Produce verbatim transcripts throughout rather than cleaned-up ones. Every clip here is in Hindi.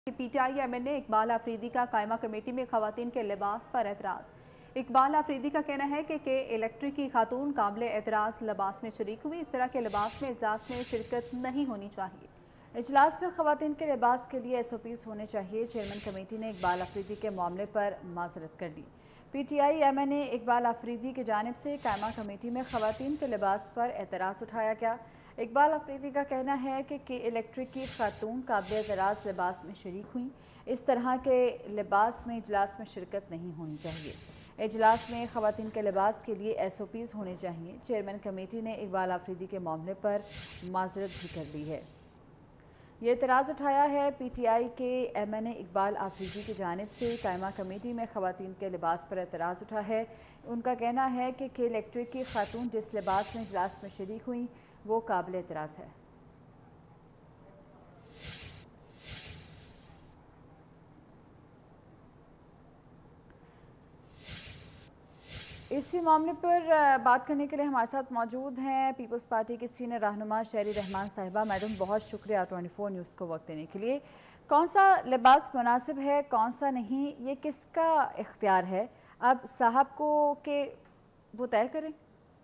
पीटीआई एमएन ने इकबाल अफरीदी का कायमा कमेटी में खवातीन के लिबास पर एतराज़। इकबाल अफरीदी का कहना है कि के इलेक्ट्रिक की खातून काबिल एतराज़ लिबास में शरीक हुई। इस तरह के लिबास में इजलास में शिरकत नहीं होनी चाहिए। इजलास में खवातीन के लिबास के लिए एस ओ पीज़ होने चाहिए। चेयरमैन कमेटी ने इकबाल अफरीदी के मामले पर माजरत कर दी। पीटीआई एमएन ने इकबाल अफरीदी की जानिब से कायमा कमेटी में खवातीन के लिबास पर एतराज़ उठाया गया। इकबाल अफरीदी का कहना है कि के इलेक्ट्रिक की खातून काबिल एतराज़ लिबास में शरीक हुई। इस तरह के लिबास में इजलास में शिरकत नहीं होनी चाहिए। इजलास में खवातीन के लिबास के लिए एस ओ पीज़ होने चाहिए। चेयरमैन कमेटी ने इकबाल अफरीदी के मामले पर माजरत भी कर दी है। ये एतराज़ उठाया है पी टी आई के M N A Iqbal Afridi की जानिब से। कायमा कमेटी में खवातीन के लिबास पर एतराज़ उठा है। उनका कहना है कि के इलेक्ट्रिक की खातून जिस लिबास में इजलास में शरीक हुई वो काबिल एतराज़ है। इसी मामले पर बात करने के लिए हमारे साथ मौजूद हैं पीपल्स पार्टी की सीनियर रहनुमा शहरी रहमान साहिबा। मैडम बहुत शुक्रिया चौबीस न्यूज़ को वक्त देने के लिए। कौन सा लिबास मुनासिब है, कौन सा नहीं, ये किसका इख्तियार है? अब साहब को के वो तय करें।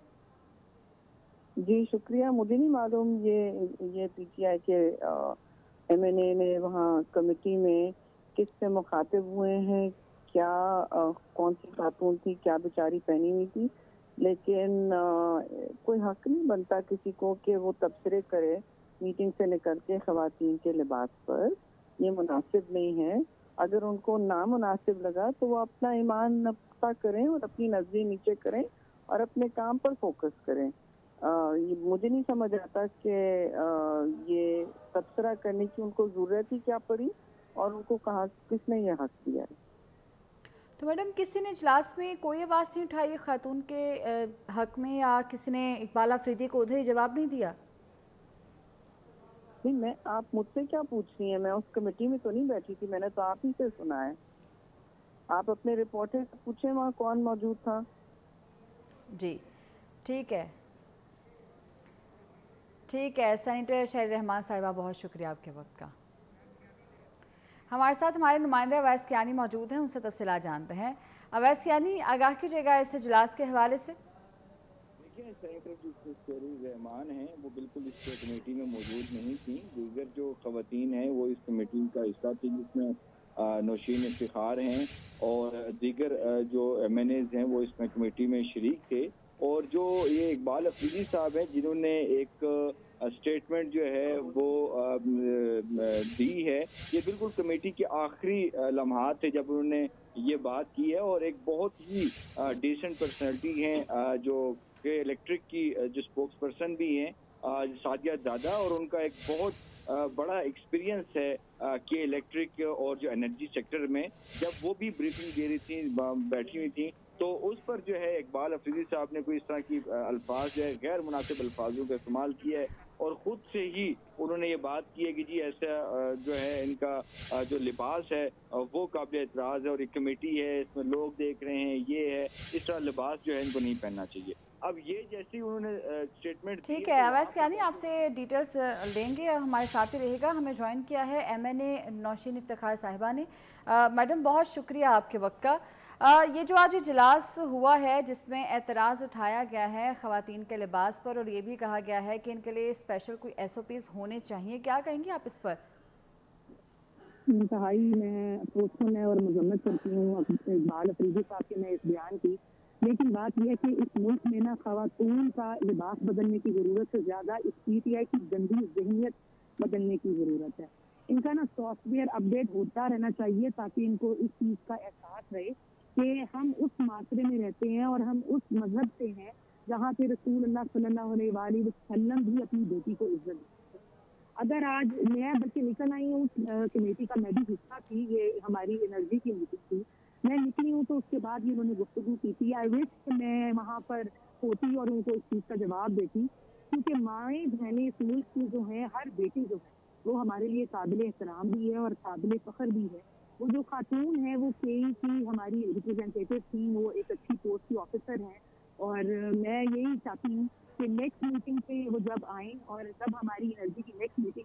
जी शुक्रिया, मुझे नहीं मालूम ये ये पीटीआई के एमएनए ने वहाँ कमेटी में किससे मुखातिब हुए हैं, क्या आ, कौन सी खातून थी, क्या बेचारी पहनी हुई थी। लेकिन आ, कोई हक नहीं बनता किसी को कि वो तबसरे करे मीटिंग से निकल के खवातीन के लिबास पर। ये मुनासिब नहीं है। अगर उनको नामुनासिब लगा तो वो अपना ईमान नफ्ता करें और अपनी नजरें नीचे करें और अपने काम पर फोकस करें। आ, ये मुझे नहीं समझ आता कि ये तबसरा करने की उनको जरूरत ही क्या पड़ी और उनको कहा किसने ये हक दिया है। तो मैडम किसी ने इजलास में कोई आवाज़ नहीं उठाई खातून के हक में, या किसी ने इकबाल अफरीदी को उधर ही जवाब नहीं दिया? नहीं, मैं आप मुझसे क्या पूछ रही हैं? मैं उस कमेटी में तो नहीं बैठी थी, मैंने तो आप ही से सुना है। आप अपने रिपोर्टर से पूछें वहाँ कौन मौजूद था। जी ठीक है, ठीक है। सेनेटर शहरी रहमान साहिबा बहुत शुक्रिया आपके वक्त का। हमारे साथ हमारे नुमाइंदे अवैस कियानी मौजूद हैं, उनसे तफसीलात जानते हैं। अवैस कियानी, आगाह कीजिएगा इस इजलास के हवाले से। देखिए, सेनेटर जो शहरी रहमान हैं वो बिल्कुल इस कमेटी में मौजूद नहीं थी। दीगर जो खवातीन हैं वो इस कमेटी का हिस्सा थी, जिसमें नौशीन इफ्तिखार हैं और दीगर जो एम एन एज हैं वो इस कमेटी में शरीक थे। और जो ये इकबाल अफरीदी साहब हैं जिन्होंने एक स्टेटमेंट जो है वो दी है, ये बिल्कुल कमेटी के आखिरी लम्हात थे जब उन्होंने ये बात की है। और एक बहुत ही डिसेंट पर्सनैलिटी हैं जो के इलेक्ट्रिक की जो स्पोक्स पर्सन भी हैं सादिया दादा, और उनका एक बहुत बड़ा एक्सपीरियंस है के इलेक्ट्रिक और जो एनर्जी सेक्टर में। जब वो भी ब्रीफिंग दे रही थी, बैठी हुई थी, तो उस पर जो है इकबाल अफरीदी साहब ने कोई इस तरह की अल्फाज जो है गैर मुनासिब अल्फाजों का इस्तेमाल किया है और खुद से ही उन्होंने ये बात की है कि जी ऐसा जो है इनका जो लिबास है वो काबिल एतराज़ है और एक कमेटी है, इसमें लोग देख रहे हैं, ये है, इस तरह लिबास जो है इनको नहीं पहनना चाहिए। अब ये जैसे उन्होंने स्टेटमेंट दी ठीक है, है तो अवैस कियानी, आपसे डिटेल्स लेंगे, हमारे साथ ही रहेगा। हमें ज्वाइन किया है M N A Naushin Iftikhar साहिबा ने। मैडम बहुत शुक्रिया आपके वक्त का। आ, ये जो आज इजलास हुआ है जिसमें एतराज़ उठाया गया है ख़वातीन के लिबास पर, और ये भी कहा गया है कि इनके लिए स्पेशल कोई एस ओ पीज़ होने चाहिए, क्या कहेंगे आप इस पर? इंतहाई मैं प्रोत्साहन है और मजम्मत करती हूँ इकबाल अफरीदी साहब के मैं इस बयान की। लेकिन बात यह है कि इस मुल्क में ना खवातून का लिबास बदलने की ज़रूरत से ज़्यादा इस पीटीआई की गंदी जहनीत बदलने की ज़रूरत है। इनका ना सॉफ्टवेयर अपडेट होता रहना चाहिए ताकि इनको इस चीज़ का एहसास रहे कि हम उस माशरे में रहते हैं और हम उस मजहब से हैं जहाँ पे रसूल अल्लाह सल्लल्लाहु अलैहि वसल्लम भी अपनी बेटी को इज्जत देते हैं। अगर आज मैं बल्कि निकल आई हूँ, कमेटी का मैं भी हिस्सा थी, ये हमारी एनर्जी की मीटिंग थी, मैं निकली हूँ तो उसके बाद ही उन्होंने गुफ्तगू की थी। आई विश मैं वहाँ पर होती और उनको इस चीज़ का जवाब देती, क्योंकि माएँ बहनें इस मुल्क की जो है, हर बेटी जो है वो हमारे लिए काबिल एहतराम भी है और काबिल फ़ख्र भी है। वो जो खातून है वो के ई की हमारी रिप्रेजेंटेटिव थी, वो एक अच्छी पोस्ट की ऑफिसर हैं और मैं यही चाहती हूँ कि नेक्स्ट मीटिंग पे वो जब आए और जब हमारी एनर्जी की नेक्स्ट मीटिंग हो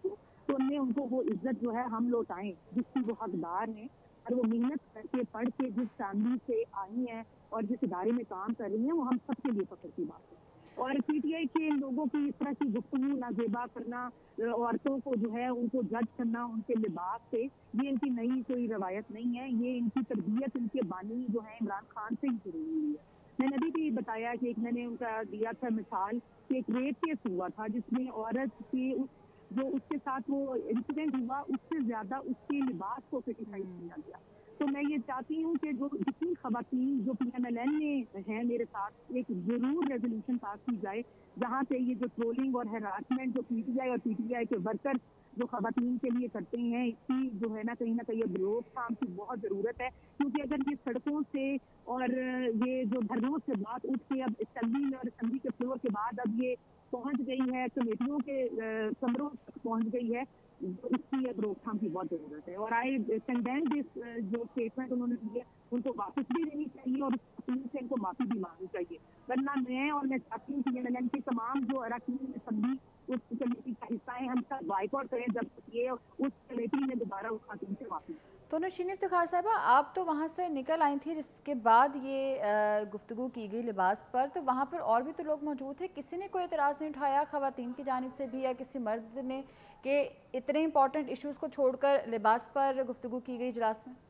तो हमने उनको वो इज्जत जो है हम लौटाएं जिसकी वो हकदार हैं, और वो मेहनत करके पढ़ के जिस फैमिली से आई हैं और जिस इदारे में काम कर रही हैं, वो हम सबके लिए फख्र की बात है। और पीटीआई के लोगों की इस तरह की गुफ्तगू नाजेबा करना, औरतों को जो है उनको जज करना उनके लिबास से, ये इनकी नई कोई रवायत नहीं है। ये इनकी तरबियत इनके बानी जो है इमरान खान से ही शुरू हुई है। मैंने अभी भी बताया कि एक मैंने उनका दिया था मिसाल कि एक रेप केस हुआ था जिसमें औरत की उस जो उसके साथ वो इंसिडेंट हुआ उससे ज्यादा उसके लिबास को क्रिटिसाइज किया गया। तो मैं ये चाहती हूँ कि जो जितनी खवातीन जो पीएमएलएन में हैं मेरे साथ, एक जरूर रेजोल्यूशन पास की जाए जहाँ पे ये जो ट्रोलिंग और हैरासमेंट जो पीटीआई और पीटीआई के वर्कर जो खवातीन के लिए करते हैं, इसकी जो है ना कहीं ना कहीं अब रोकथाम की बहुत जरूरत है। क्योंकि अगर ये सड़कों से और ये जो धरनों से बात उठ के अब असेंबली में और असेंबली के फ्लोर के बाद अब ये पहुंच गई है कमेटियों के कमरों तक पहुंच गई है, तो इसकी अब रोकथाम की बहुत जरूरत है। और आई कंडेम दिस, जो स्टेटमेंट उन्होंने दी है उनको वापस भी देनी चाहिए और से इनको माफी भी मांगनी चाहिए। वरना मैं और मैं चाहती हूँ पीएमएलएन के तमाम जो अरकान असेंबली उस कमेटी का हिस्सा है, हम सब बाइकआउट करें जब तक ये उस कमेटी में दोबारा उस खातून से माफी। तो नौशीन इफ्तिखार साहिबा, आप तो वहाँ से निकल आई थी जिसके बाद ये गुफ्तगू की गई लिबास पर, तो वहाँ पर और भी तो लोग मौजूद थे, किसी ने कोई एतराज़ नहीं उठाया ख़वातीन की जानिब से भी या किसी मर्द ने कि इतने इंपॉर्टेंट इश्यूज़ को छोड़कर लिबास पर गुफ्तगू की गई इजलास में?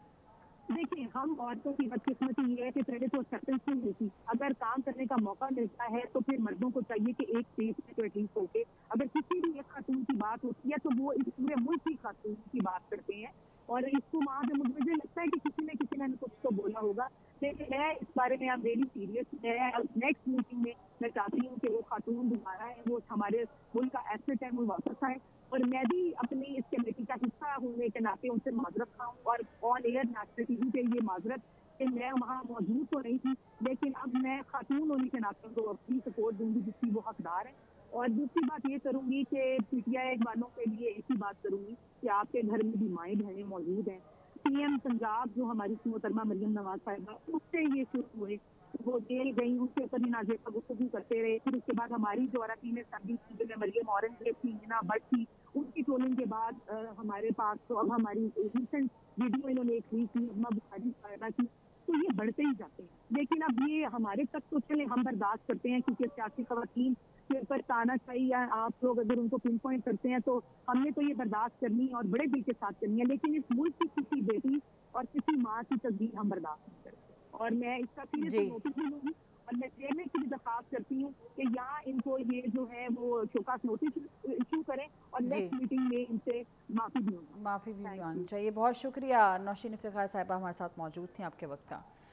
देखिए, हम औरतों की बदकिस्मती ये है कि पहले तो एक्सेप्टेंस नहीं मिलती। अगर काम करने का मौका मिलता है तो फिर मर्दों को चाहिए कि एक स्टेज पे तो एटलीस्ट होके अगर किसी भी एक खातून की बात होती है तो वो इस पूरे मुल्क की खातून की बात करते हैं। और इसको वहाँ पे मुझे लगता है कि किसी न किसी ने कुछ तो बोला होगा, लेकिन मैं इस बारे में आप वेरी सीरियस मैं नेक्स्ट मीटिंग में मैं चाहती हूँ कि वो खातून दोबारा है, वो हमारे मुल्क का एसेट है, वो वापस आए। और मैं भी अपनी इस कमेटी का हिस्सा होने के नाते उनसे माजरत खाऊं और ऑन एयर नेशनल टीवी पे ये माजरत कि मैं वहाँ मौजूद तो नहीं थी, लेकिन अब मैं खातून होने के नाते उनको अपनी सपोर्ट दूंगी जिसकी वो हकदार है। और दूसरी बात ये करूंगी कि पीटीआई वालों के लिए एक ही बात करूंगी कि आपके घर में भी माएँ बहनें मौजूद हैं। पीएम पंजाब जो हमारी मोहतरमा मरियम नवाज साहिबा, उससे ये शुरू हुए, वो जेल गई, उनके ऊपर ही नाज़ेबा गुफ्तगू करते रहे। फिर उसके बाद हमारी जो अरकान असेंबली थी जिनमें मरियम औरंगजेब थी, हिना भट्ट थी, उनकी ट्रोलिंग के बाद अ, हमारे पास तो अब हमारी रिसेंट वीडियो इन्होंने एक ली थी अम्मा बुखारी साहिबा की, तो ये बढ़ते ही जाते हैं। लेकिन अब ये हमारे तक तो चले, हम बर्दाश्त करते हैं क्योंकि सियासी खवातीन के ऊपर तानाशाही या आप लोग अगर उनको पिन पॉइंट करते हैं तो हमने तो ये बर्दाश्त करनी है और बड़े दिल के साथ करनी है। लेकिन इस मुल्क की किसी बेटी और किसी माँ की तस्वीर हम बर्दाश्त नहीं करते और मैं इसका सीरियसली नोटिस भी लूंगी। और मैं चेयरमैन की भी दरखास्त करती हूँ कि यहाँ इनको ये जो है वो शोकास नोटिस इशू करें और नेक्स्ट मीटिंग में इनसे माफी भी होगी, माफ़ी भी मांगनी चाहिए। बहुत शुक्रिया नौशीन इफ्तिखार साहिबा, हमारे साथ मौजूद थी, आपके वक्त का।